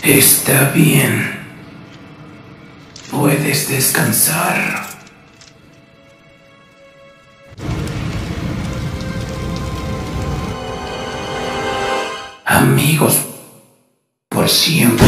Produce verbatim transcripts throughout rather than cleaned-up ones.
Está bien. Puedes descansar. Amigos por siempre.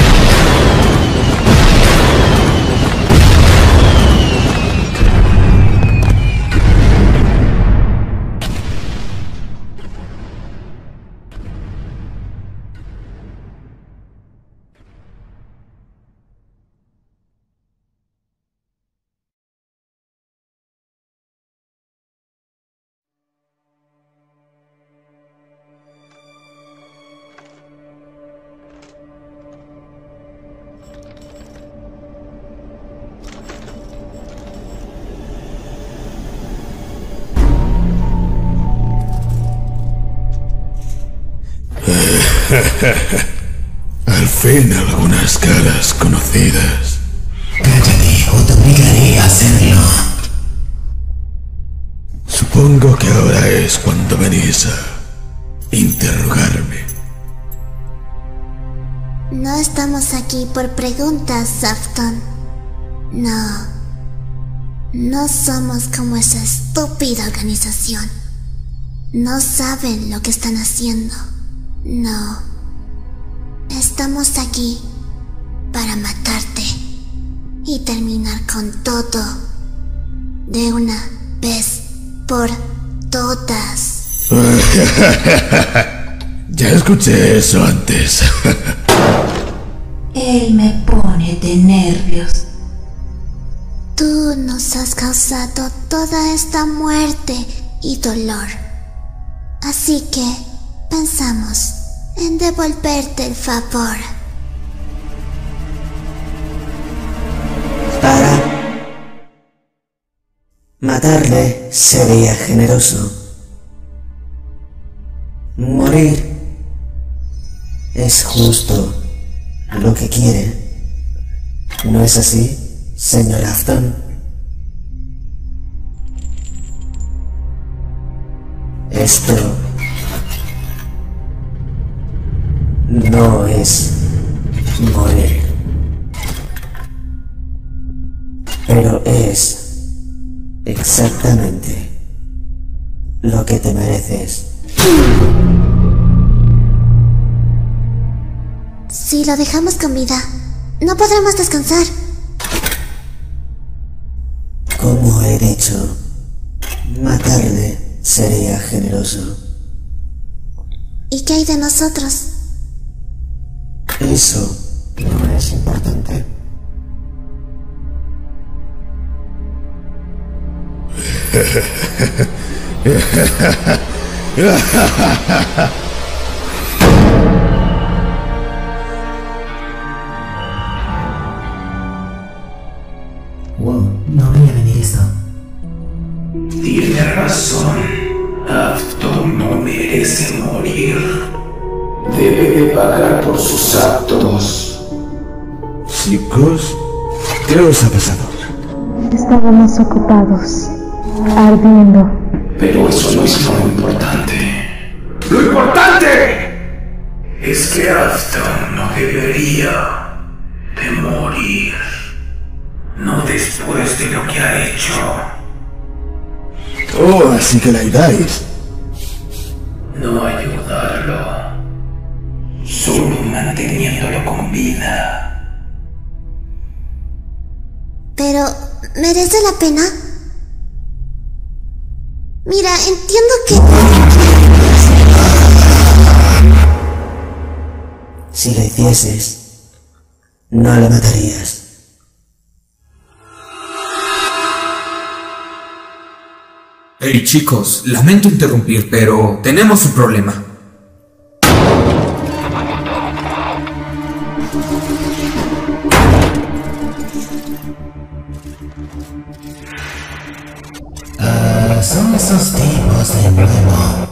Al fin algunas caras conocidas. Cállate o te obligaré a hacerlo. Supongo que ahora es cuando venís a interrogarme. No estamos aquí por preguntas, Safton. No. No somos como esa estúpida organización. No saben lo que están haciendo. No. Estamos aquí para matarte y terminar con todo de una vez por todas. Ya escuché eso antes. Él me pone de nervios. Tú nos has causado toda esta muerte y dolor. Así que pensamos en devolverte el favor. Para matarle sería generoso. Morir es justo lo que quiere. ¿No es así, señor Afton? Esto no es morir, pero es exactamente lo que te mereces. Si lo dejamos con vida, no podremos descansar. Como he dicho, matarle sería generoso. ¿Y qué hay de nosotros? Eso no es importante. Wow, no voy a venir esto. Tiene razón. Afton no merece morir. Debe de pagar por sus actos. Chicos, ¿qué os ha pasado? Estábamos ocupados, ardiendo. Pero eso no es lo importante. ¡Lo importante! Es que Afton no debería de morir. No después de lo que ha hecho. Oh, así que la ayudáis. No ayudarlo. Solo manteniéndolo con vida. Pero, ¿merece la pena? Mira, entiendo que... Si lo hicieses, no le matarías. Hey chicos, lamento interrumpir, pero tenemos un problema. Ah, son esos tipos de nuevo.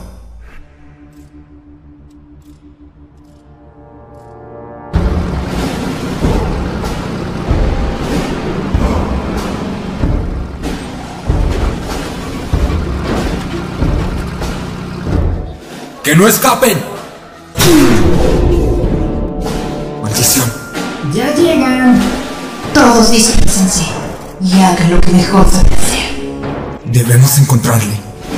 ¡Que no escapen! ¡Maldición! todos dispersense y hagan lo que mejor saben hacer. Debemos encontrarle.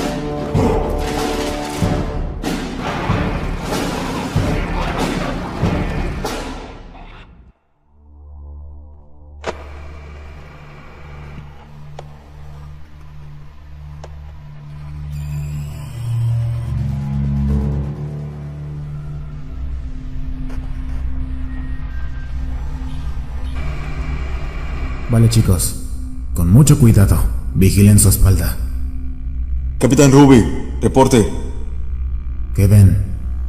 Vale, chicos, con mucho cuidado, vigilen su espalda. Capitán Ruby, reporte. ¿Qué ven?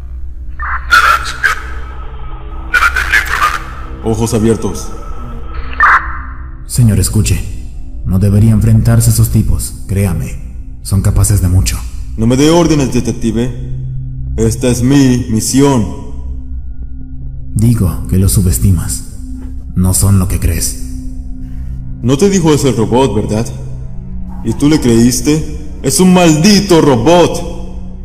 Ojos abiertos. Señor, escuche. No debería enfrentarse a esos tipos, créame. Son capaces de mucho. No me dé órdenes, detective. Esta es mi misión. Digo que los subestimas. No son lo que crees. No te dijo eso el robot, ¿verdad? ¿Y tú le creíste? ¡Es un maldito robot!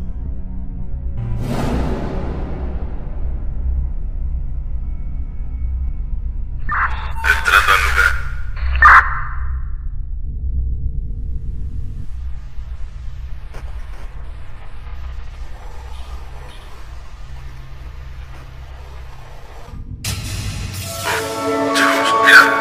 Entrando al lugar. Chicos, mirad.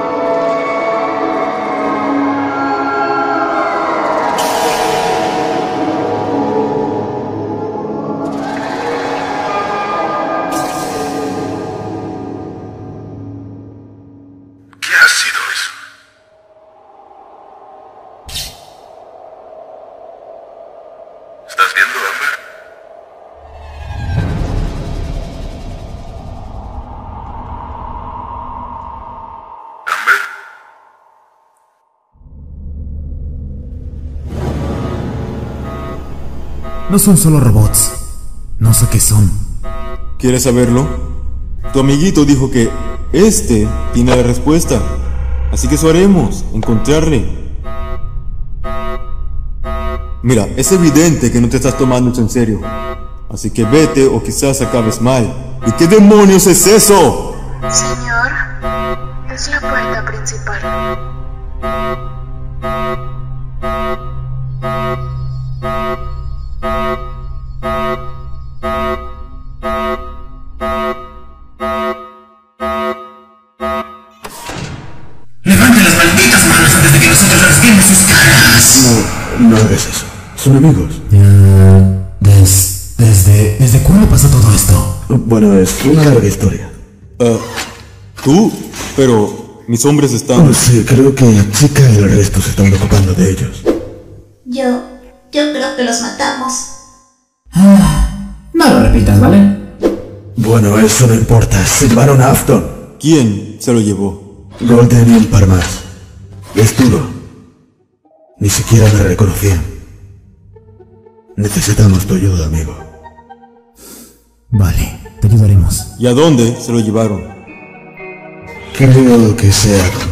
¿Qué ha sido eso? ¿Estás viendo, Amber? ¿Amber? No son solo robots. No sé qué son. ¿Quieres saberlo? Tu amiguito dijo que este tiene la respuesta. Así que eso haremos, encontrarle. Mira, es evidente que no te estás tomando esto en serio. Así que vete o quizás acabes mal. ¿Y qué demonios es eso? Señor, es la puerta principal. ¡Levanten las malditas manos antes de que nosotros rasguemos sus caras! No, no hagas eso. Son amigos. Eh, des, desde, ¿Desde cuándo pasó todo esto? Bueno, es una larga historia. Ah, ¿tú? Pero mis hombres están... Oh, sí, creo que la chica y el resto se están ocupando de ellos. Yo, yo creo que los matamos. Ah, no lo repitas, ¿vale? Bueno, eso no importa. Se llevaron a Afton. ¿Quién se lo llevó? Golden y un par más. Es duro. Ni siquiera me reconocían. Necesitamos tu ayuda, amigo. Vale, te ayudaremos. ¿Y a dónde se lo llevaron? Creo que sea